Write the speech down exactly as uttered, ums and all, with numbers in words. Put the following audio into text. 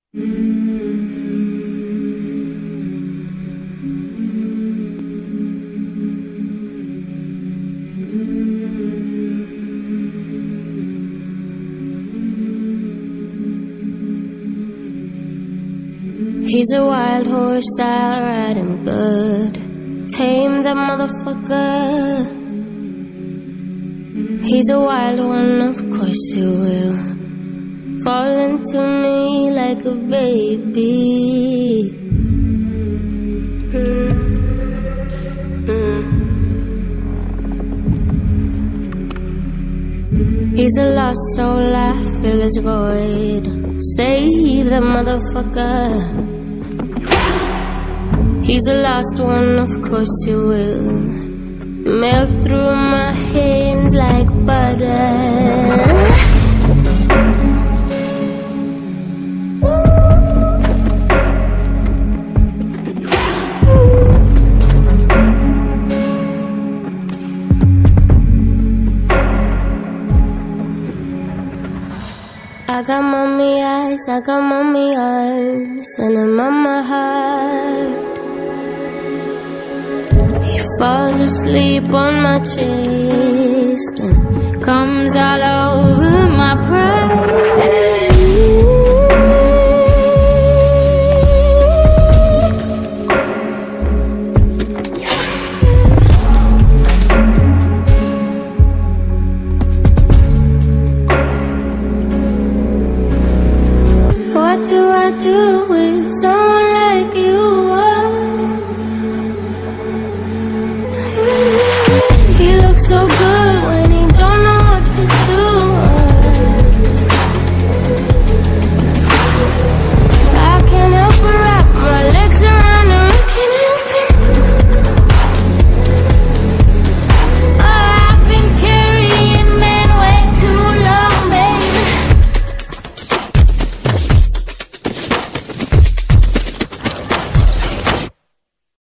He's a wild horse, I'll ride him good. Tame that motherfucker. He's a wild one, of course he will. Fall into me like a baby. Mm. Mm. He's a lost soul, I fill his void. Save the motherfucker. He's a lost one, of course he will. Melt through my hands like butter. I got mommy eyes, I got mommy arms, and a mama heart. He falls asleep on my chest and comes all over my pride. What do I do with someone